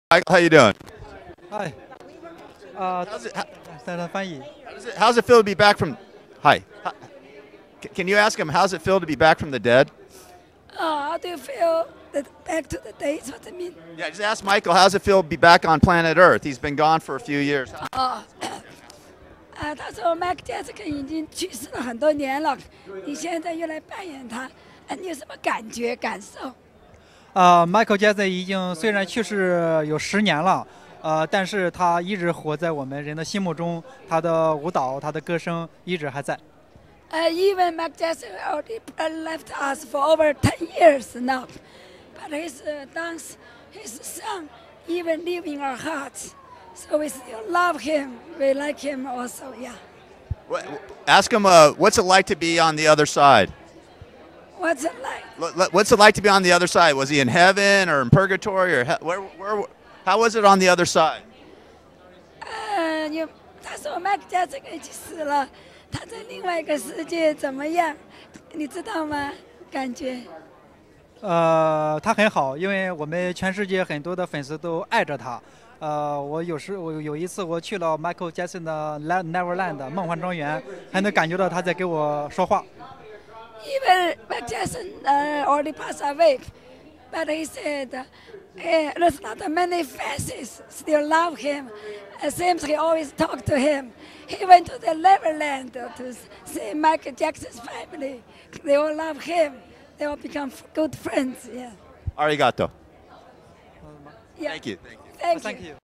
Michael, how you doing? Hi. How's it, how, 在那翻译。 how's it feel to be back from? Hi. Can you ask him how's it feel to be back from the dead? How do you feel that back to the days? What I mean? Yeah, just ask Michael how's it feel to be back on planet Earth. He's been gone for a few years. 他说 Mike Jackson 已经去世了很多年了，你现在又来扮演他，你有什么感觉感受？ Michael Jackson 已经虽然去世有10年了，但是他一直活在我们人的心目中，他的舞蹈、他的歌声一直还在。 Even Mike Jackson already left us for over 10 years now, but his dance, his song, even live in our hearts. So we still love him. We like him also. Yeah. Ask him what's it like to be on the other side. What's it like? What's it like to be on the other side? Was he in heaven or in purgatory or how was it on the other side? 他说 Mike Jackson 已经死了，他在另外一个世界怎么样？你知道吗？感觉？ 他很好，因为我们全世界很多的粉丝都爱着他。我有一次我去了 Michael Jackson 的 Neverland 梦幻庄园，还能感觉到他在给我说话。 Even Mike Jackson already passed away, but he said there's not many faces still love him. It seems he always talked to him. He went to the Neverland to see Michael Jackson's family. They all love him. They all become good friends. Yeah. Arigato. Yeah. Thank you. Thank you.